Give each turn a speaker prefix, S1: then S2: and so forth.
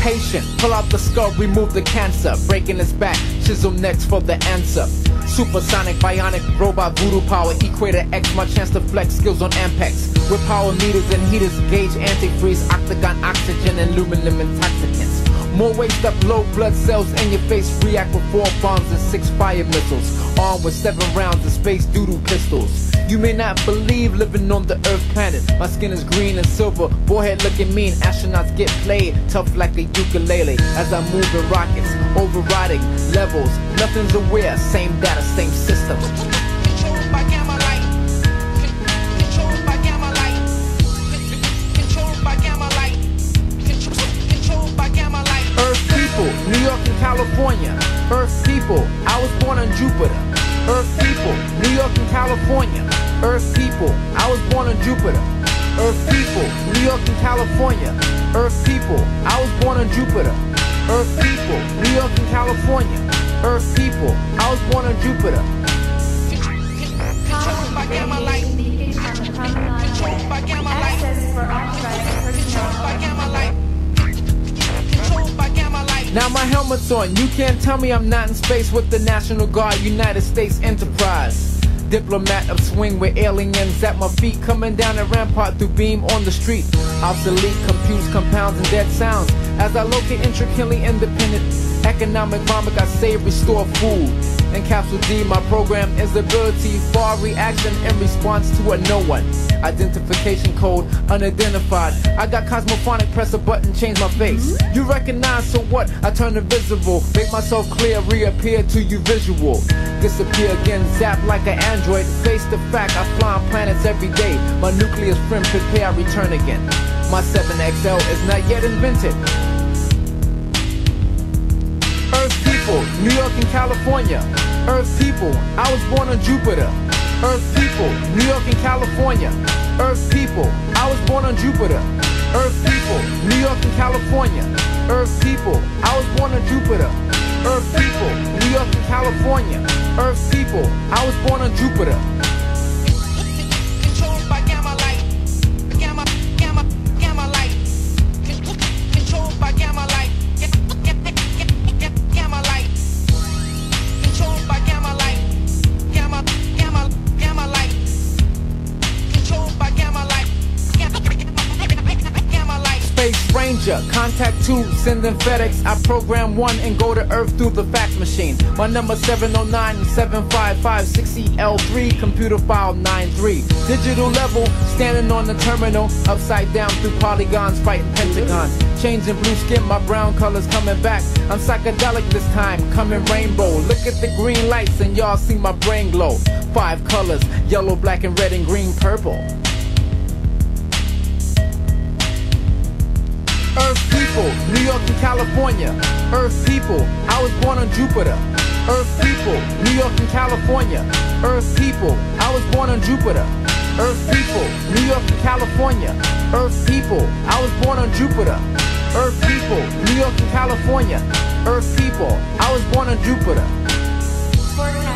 S1: patient, pull out the skull, remove the cancer. Breaking its back, chisel next for the answer. Supersonic, bionic, robot, voodoo power. Equator X, my chance to flex skills on Ampex. With power meters and heaters, gauge antifreeze, octagon, oxygen, and aluminum intoxicants. More waste up, low blood cells in your face. React with 4 bombs and 6 fire missiles. Armed with 7 rounds of space doodle pistols. You may not believe living on the Earth planet. My skin is green and silver, forehead looking mean. Astronauts get played, tough like a ukulele. As I move in rockets, overriding levels. Nothing's aware, same data, same system. Controlled by gamma light. Controlled by gamma light. Controlled by gamma light. Controlled by gamma light. Earth people, New York and California. Earth people, I was born on Jupiter. Earth people, New York and California. Earth people, I was born on Jupiter. Earth people, New York and California. Earth people, I was born on Jupiter. Earth people, New York and California. Earth people, I was born on Jupiter. Controlled by gamma light. Controlled by gamma light. Controlled by gamma light. Controlled by gamma light. Now my helmet's on. You can't tell me I'm not in space with the National Guard, United States Enterprise. Diplomat of swing with aliens at my feet, coming down a rampart through beam on the street. Obsolete, confused compounds and dead sounds. As I locate intricately independent economic vomit, I save, restore food. In Capsule D, my program is the ability for reaction in response to a no one. Identification code unidentified. I got cosmophonic, press a button, change my face. You recognize, so what? I turn invisible, make myself clear, reappear to you visual. Disappear again, zap like an android. Face the fact, I fly on planets every day. My nucleus friend, prepare, I return again. My 7XL is not yet invented. Earth people, New York and California. Earth people, I was born on Jupiter. Earth people, New York and California. Earth people, I was born on Jupiter. Earth people, New York and California. Earth people, I was born on Jupiter. Earth people, New York and California. Earth people, I was born on Jupiter. Controlled by gamma light. Gamma light. Controlled by gamma light. Gamma light. Controlled by gamma light. Gamma light. Controlled by gamma light. Gamma light. Space Ranger, contact 2, sending FedEx. I program 1 and go to Earth through the fax machine. My number 709-755-6EL3, computer file 93. Digital level, standing on the terminal, upside down through polygons, fighting pentagons. Changing blue skin, my brown colors coming back. I'm psychedelic this time, coming rainbow. Look at the green lights and y'all see my brain glow. 5 colors, yellow, black, and red, and green, purple. Earth people, New York and California. Earth people, I was born on Jupiter. Earth people, New York and California. Earth people, I was born on Jupiter. Earth people, New York and California. Earth people, I was born on Jupiter. Earth people, New York and California. Earth people, I was born on Jupiter.